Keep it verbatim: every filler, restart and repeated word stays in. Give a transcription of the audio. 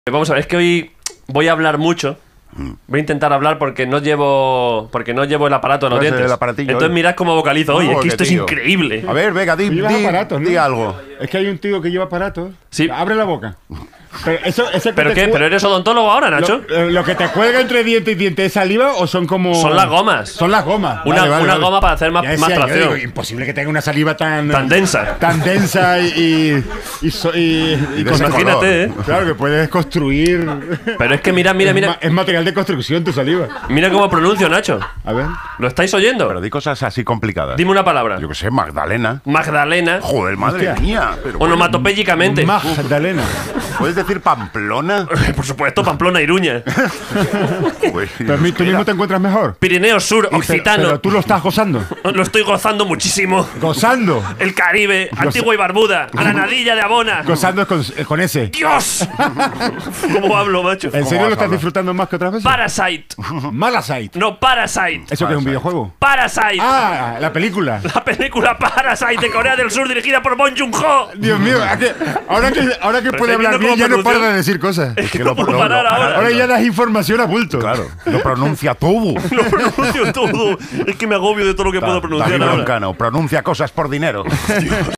Vamos a ver, es que hoy voy a hablar mucho. Voy a intentar hablar porque no llevo porque no llevo el aparato en los dientes. Entonces hoy. mirad cómo vocalizo hoy. Oh, es que esto tío. es increíble. A ver, venga, di, di, aparatos, ¿no? di algo. Es que hay un tío que lleva aparatos. Sí. Abre la boca. Pero, eso, eso que ¿Pero te qué? cu- ¿Pero eres odontólogo ahora, Nacho? Lo, lo que te cuelga entre diente y diente es saliva o son como. Son las gomas. Son las gomas. Una, Vale, vale, una vale. goma para hacer más, Ya más decía yo, tracción. digo, imposible que tenga una saliva tan. Tan densa. Tan densa y. y, y, so- y- y de con- ese Imagínate, color. ¿eh? Claro, que puedes construir. Pero es que mira, mira, Es, ma- mira. es material de construcción tu saliva. Mira cómo pronuncio, Nacho. A ver. ¿Lo estáis oyendo? Pero di cosas así complicadas. Dime una palabra. Yo que sé, Magdalena. Magdalena. Joder, madre Hostia. mía. Pero Onomatopéyicamente. Magdalena. ¿puedes decir Pamplona? Por supuesto, Pamplona, Iruña. Pues, Pero mi- tú mismo te encuentras mejor. Pirineo Sur, Y pero- Occitano. Pero tú lo estás gozando. Lo estoy gozando muchísimo. Gozando. El Caribe, Antigua y Barbuda, Granadilla de Abona. Gozando es con, eh, con ese. ¡Dios! ¿Cómo hablo, macho? ¿En vas serio a lo estás hablar? disfrutando más que otras veces? Parasite. Malasite. No, Parasite. ¿Eso que es un Parasite. videojuego? Parasite. Ah, la película. La película Parasite de Corea del Sur dirigida por Bong Joon-ho. Dios mío, ¿a qué- ahora que, ahora que puede estáis hablar viendo bien cómo ya no pronuncia? para de decir cosas. Es que que no lo- puedo lo- parar lo- ahora. Ahora ya das información a bulto. Claro, lo pronuncia todo. Lo pronuncio todo. Es que me agobio de todo lo que puedo pronunciar David ahora. Broncano pronuncia cosas por dinero.